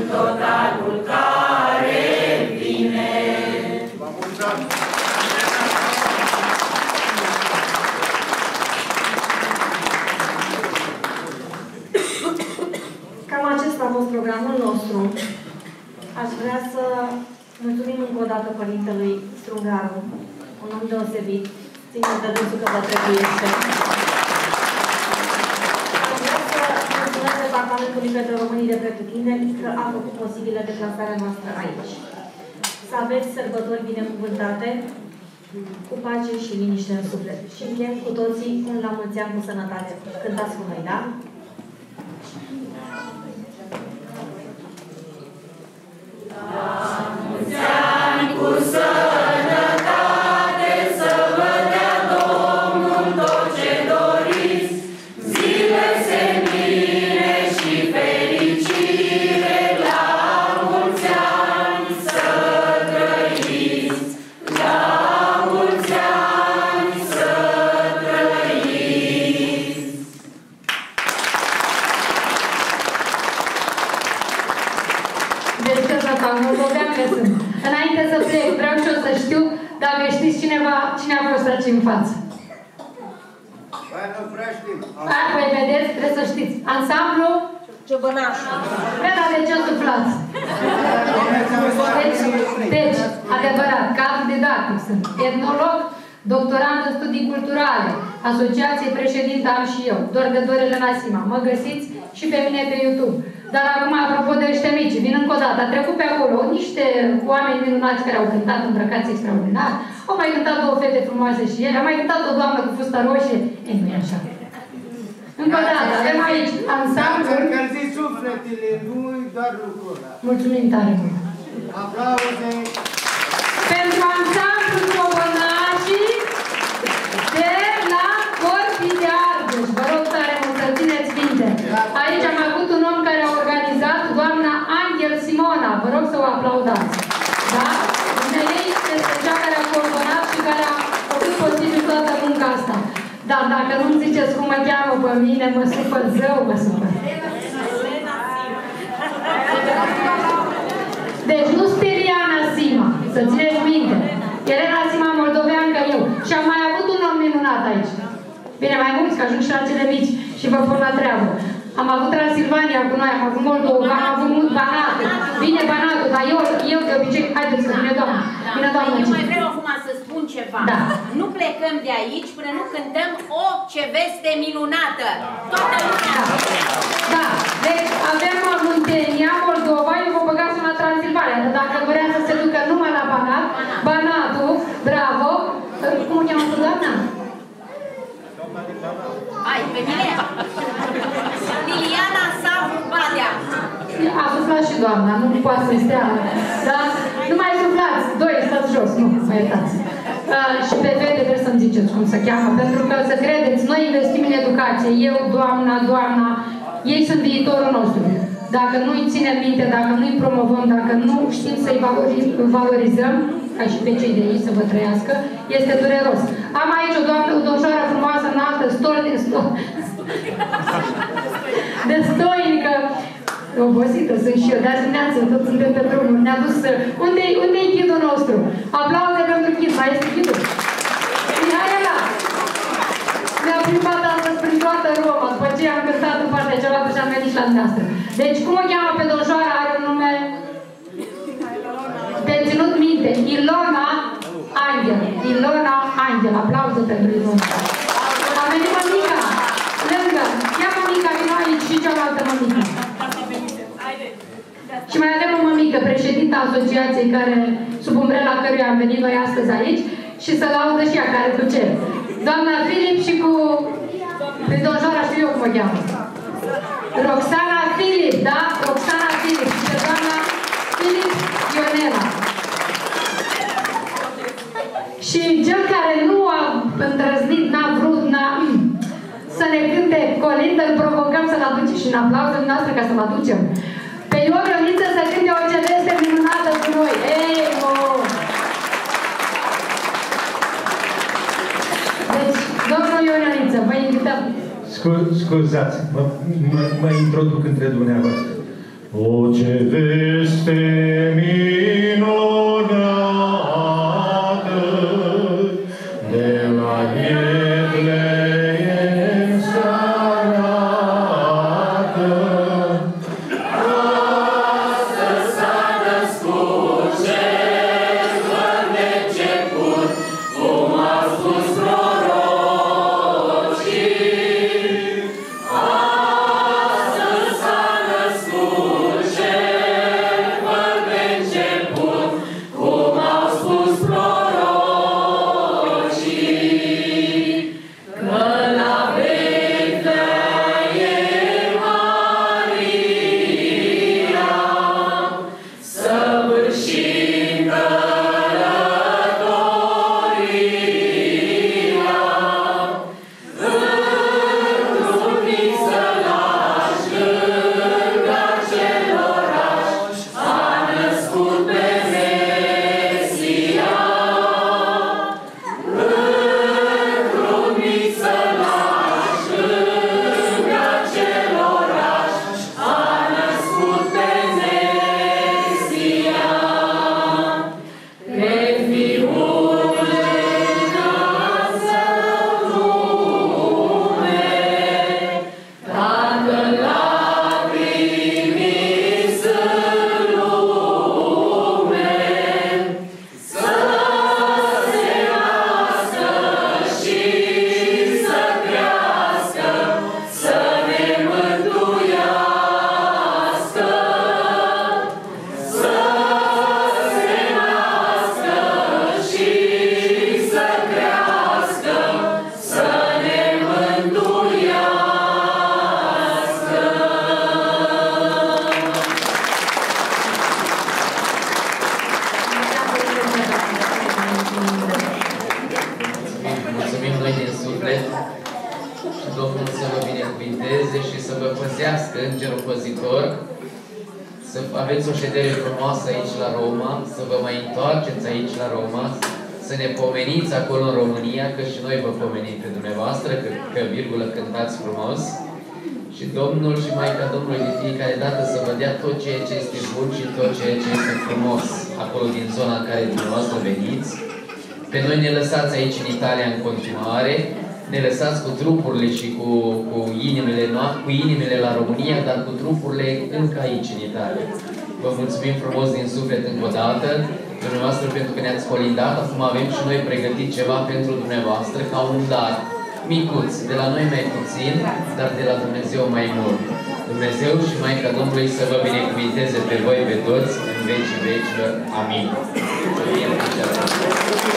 tot anul care vine. Cam acesta a fost programul nostru. Aș vrea să mulțumim încă o dată Părintelui Strungaru, un om deosebit, țineți de dânsul că vă trebuiește. Aș vrea să mulțumesc Departamentului pentru Românii de Pretutindeni că a făcut posibilă deplasarea noastră aici. Să aveți sărbători binecuvântate, cu pace și liniște în suflet. Și încheiem cu toții un la mulți ani cu sănătate. Cântați cu noi, da? La mulți ani cu sănătate, să vă dea Domnul tot ce doriți, zile senine și fericire, la mulți ani să trăiți, la mulți ani să trăiți. Deci că moldovean că sunt. Înainte să plec, vreau și eu să știu dacă știți cineva, cine a fost aici în față. Păi vedeți, trebuie să știți. Ansamblu? Ciobănașul. Dar de ce suflați? Deci, adevărat, cadru didactic sunt. Etnolog, doctorant în studii culturale, asociație președintă am și eu, Dorgătorile Nasima. Mă găsiți și pe mine pe YouTube. Dar acum, apropo de ăștia mici, vin încă o dată. A trecut pe acolo niște oameni minunați care au cântat îmbrăcați extraordinar. Au mai cântat două fete frumoase și ele. A mai cântat o doamnă cu fustă roșie. Ei, nu e așa. Încă o dată, avem aici ansamblu. Încălziți sufletele, nu-i doar lucrul ăla. Mulțumim tare mult. Aplauze. Pentru ansamblu Ciobănașii de la Corpii de Argeș. Vă rog tare mult să țineți minte. Aici am avut un om care a organizat, doamna Angel Simona. Vă rog să o aplaudați. Da? Dintre ei este cea care a coordonat și care a făcut posibil toată munca asta. Dar dacă nu-mi ziceți cum mă cheamă pe mine, mă supăr zău, mă supăr. Deci nu Speriana Sima, să țineți minte. Elena Sima, moldoveancă eu. Și am mai avut un om minunat aici. Bine, mai mulți, că ajung și la cele mici și vă pun la treabă. Am avut Transilvania cu noi, am avut Moldova, am avut mult Banatul. Vine Banatul, dar eu de obicei, haideți că vine doamna. Vine doamna. Eu mai vreau acum să spun ceva. Da. Nu plecăm de aici până nu cântăm o ce veste minunată. Toată lumea. Da, deci avem Muntenia, Moldova, eu vă băgați la Transilvania, dar dacă vrea să se ducă numai la Banat, Banatul, bravo, cum o cheamă pe doamna? Hai, pe mine. Liliana Savu Badea. A suflat și doamna, nu poate să stea. Da? Nu mai suflați, doi, stați jos, nu, mă iertați. Și pe fete trebuie să-mi ziceți cum se cheamă, pentru că, să credeți, noi investim în educație, eu, doamna, ei sunt viitorul nostru. Dacă nu-i ținem minte, dacă nu-i promovăm, dacă nu știm să-i valorizăm, ca și pe cei de aici să vă trăiască, este dureros. Am aici o doamnă, o domnișoară frumoasă, înaltă, destoinică, obosită sunt și eu, de azi dimineață, tot suntem pe drumul, ne-a dus, unde-i ghidul nostru? Aplauze pentru ghid, mai este ghidul? Mihaela! Ne-a plimbat astăzi prin toată Roma, după ce am cântat în partea cealaltă și am venit la dumneavoastră. Deci, cum o cheamă pe domnișoara? Are un nume de ținut minte, Ilona Angel. Ilona Angel, aplauze pentru Ilona. A venit mămica, lângă, ia mămica, vino aici și cealaltă mămică. Și mai avem o mămică, președinta asociației, care, sub umbrela căruia am venit noi astăzi aici, și să laudă și ea, care duce. Doamna Filip și cu domnișoara, știu eu cum o cheamă. Roxana Filip, da? Roxana Filip și pe doamna Filip Ionela. Și cel care nu a îndrăznit, n-a vrut, să ne cânte colindă, îl provocăm să-l aduce și în aplauzul noastră ca să-l aducem. Pe Ion Ioniță să cânte o ce veste minunată cu noi. Ei, Deci, domnul Ion Ioniță, vă invităm. Scuzați, mă introduc între dumneavoastră. O, ce veste minunată, de la Betleem s-arată. Astăzi s-a născut Cel de început, cum au spus prorocii. Astăzi s-a născut Cel de început, cum au spus prorocii. Că la Betleem Maria săvârșim călătoria, într-un sălaș lângă aceloraș a născut pe Mesia. Într-un sălaș lângă aceloraș a născut pe Mesia. Pe Fiul înălță lume, Tatăl l-a trimis în lume, să se nască și să crească, să ne mântuiască. Să se nască și să crească, să ne mântuiască. Mulțumim noi din suflet și Domnul să vă binecuvinteze și să vă păzească Îngerul Păzitor, să aveți o ședere frumoasă aici la Roma, să vă mai întoarceți aici la Roma, să ne pomeniți acolo în România, că și noi vă pomenim pe dumneavoastră, că virgulă cântați frumos. Și Domnul și Maica Domnului de fiecare dată să vă dea tot ceea ce este bun și tot ceea ce este frumos acolo din zona în care dumneavoastră veniți. Pe noi ne lăsați aici în Italia în continuare, ne lăsați cu trupurile și cu inimile la România, dar cu trupurile încă aici în Italia. Vă mulțumim frumos din suflet încă o dată, dumneavoastră, pentru că ne-ați colindat. Acum avem și noi pregătit ceva pentru dumneavoastră, ca un dar micuț, de la noi mai puțin, dar de la Dumnezeu mai mult. Dumnezeu și Maica Domnului să vă binecuvinteze pe voi, pe toți, în vecii vecilor. Amin.